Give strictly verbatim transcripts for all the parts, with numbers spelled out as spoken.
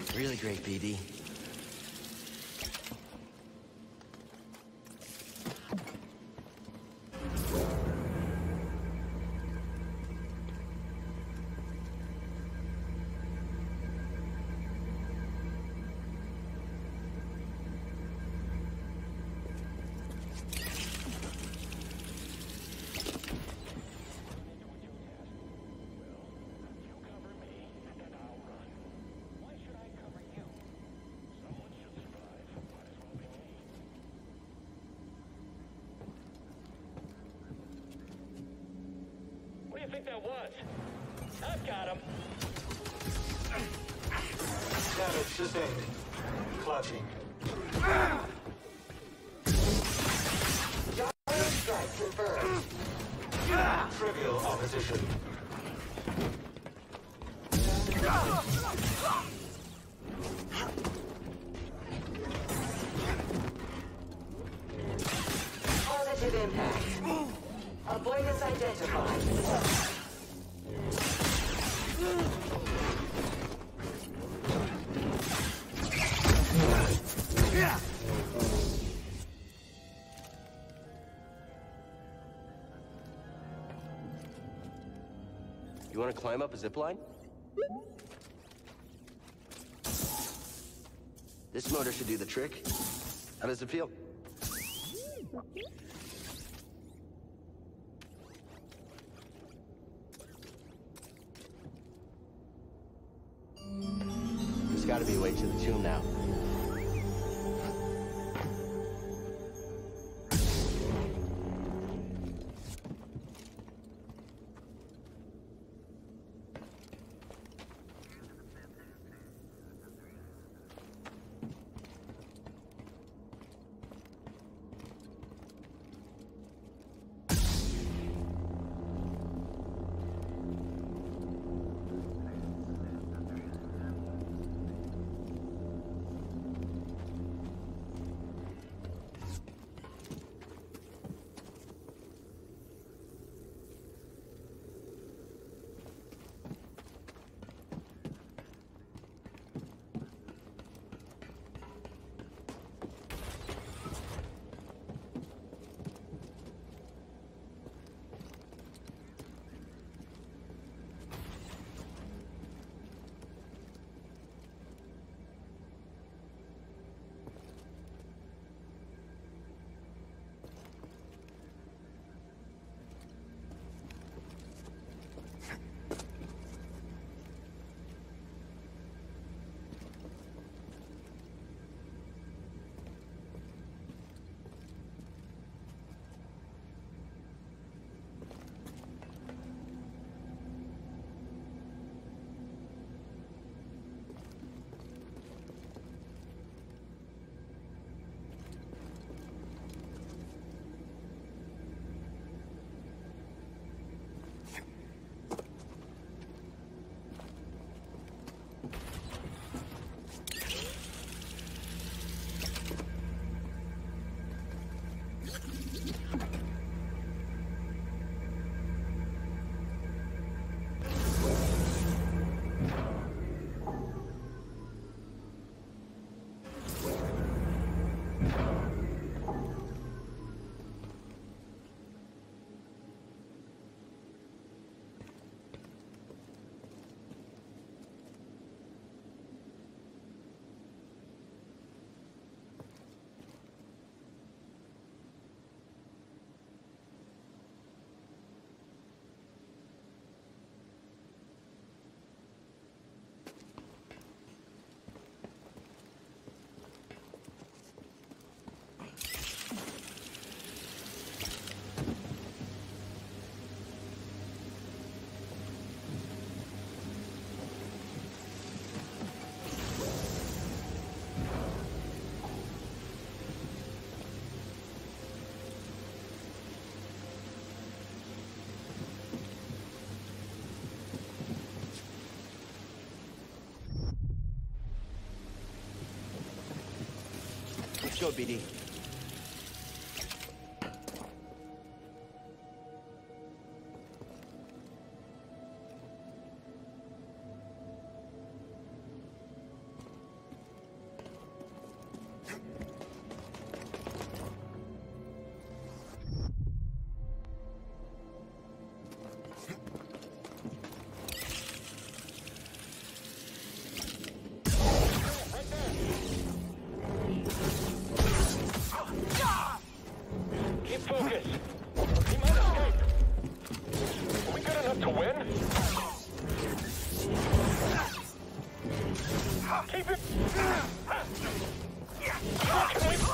Really great, B D. What do you think that was? I've got him. Damage sustained. Clutching. Giant strike confirmed. Trivial opposition. Positive impact. Avoidance identified. You want to climb up a zip line? This motor should do the trick. How does it feel? There's got to be a way to the tomb now. Let's go, B D. Keep it. Can we...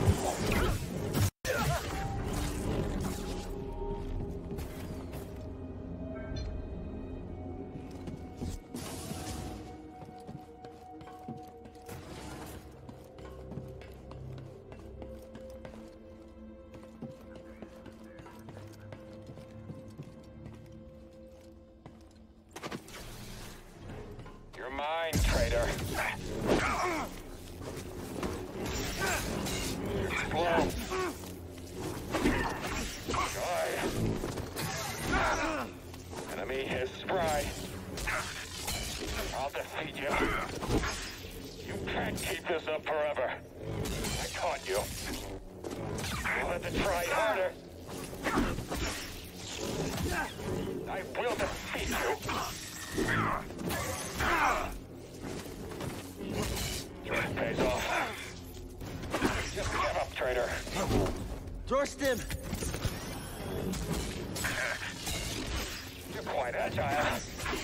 You're mine, traitor. Slow. Die. Enemy is spry. I'll defeat you. You can't keep this up forever. I caught you. You'll have to try harder. I will defeat you. This pays off. Just give up, traitor. Dorstim! You're quite agile.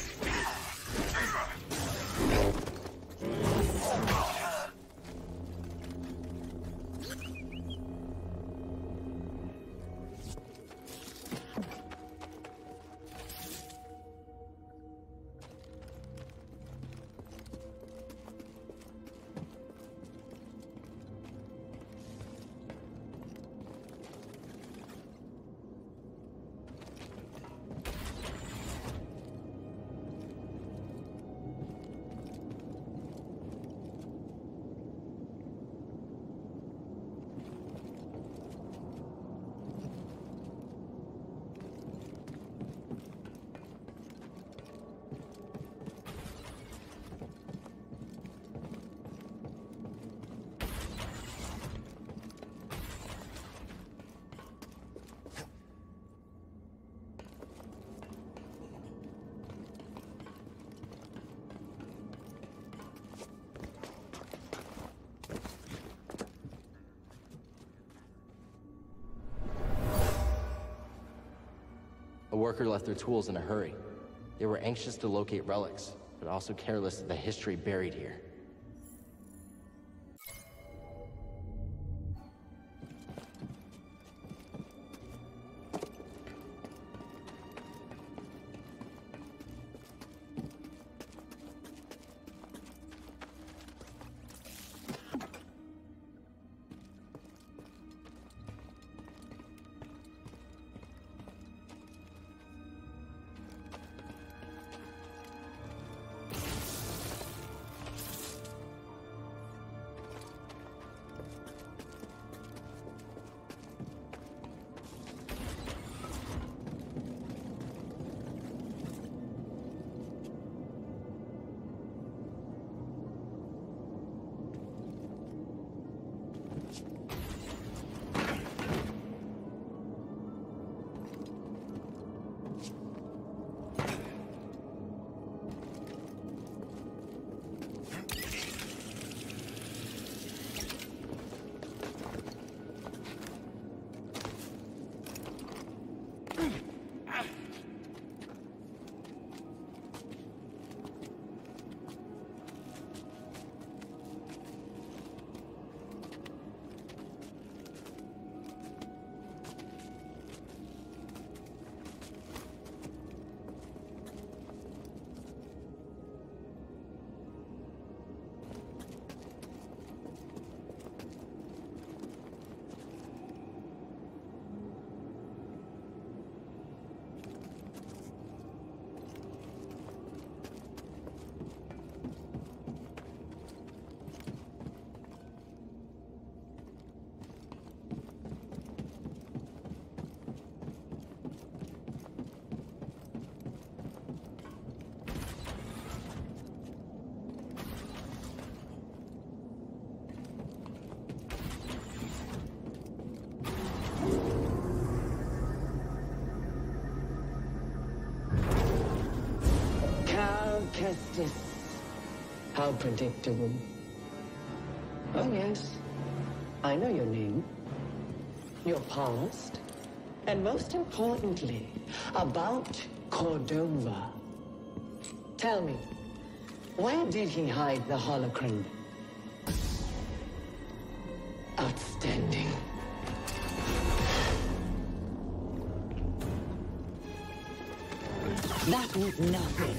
A worker left their tools in a hurry. They were anxious to locate relics, but also careless of the history buried here. Kestis. How predictable. Oh yes, I know your name, your past, and most importantly, about Cordova. Tell me, Where did he hide the holocron? Outstanding. That was nothing.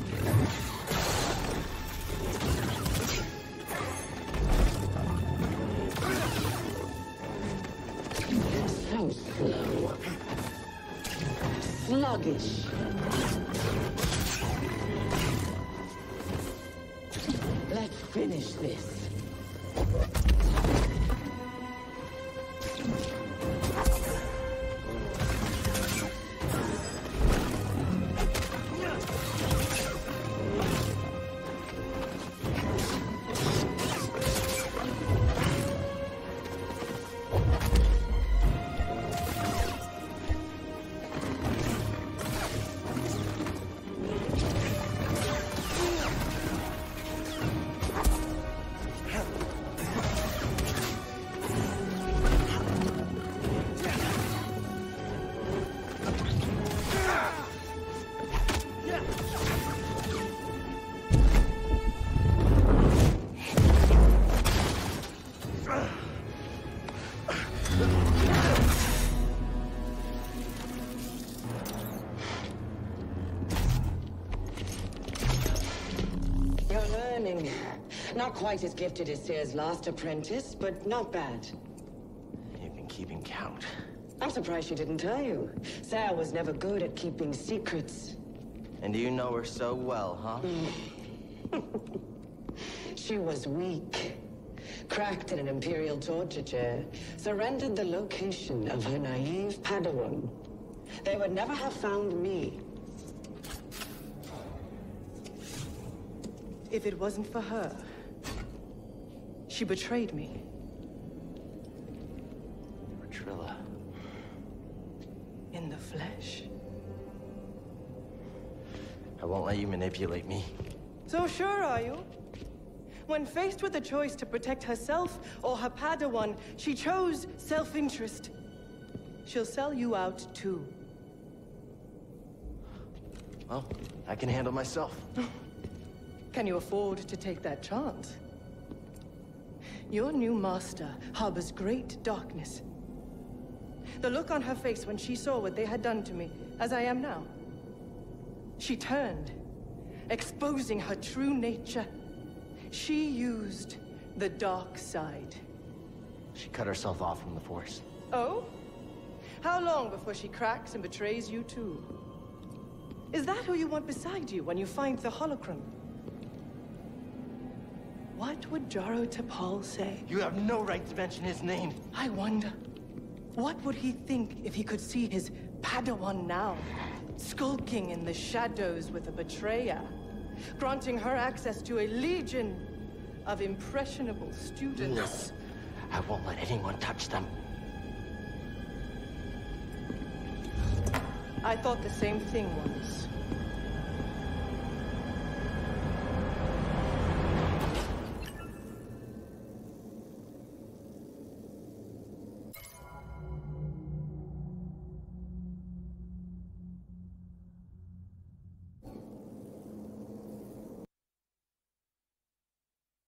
So slow. Sluggish. Let's finish this. Not quite as gifted as Seer's last apprentice, but not bad. You've been keeping count. I'm surprised she didn't tell you. Seer was never good at keeping secrets. And you know her so well, huh? She was weak. Cracked in an Imperial torture chair. Surrendered the location of her naive Padawan. They would never have found me. If it wasn't for her, she betrayed me. Trilla. In the flesh. I won't let you manipulate me. So sure are you? When faced with a choice to protect herself or her Padawan, she chose self-interest. She'll sell you out too. Well, I can handle myself. Can you afford to take that chance? Your new master harbors great darkness. The look on her face when she saw what they had done to me, as I am now. She turned, exposing her true nature. She used the dark side. She cut herself off from the Force. Oh? How long before she cracks and betrays you too? Is that who you want beside you when you find the holocron? What would Jaro Tapal say? You have no right to mention his name. I wonder, what would he think if he could see his Padawan now, skulking in the shadows with a betrayer, granting her access to a legion of impressionable students? No, I won't let anyone touch them. I thought the same thing once.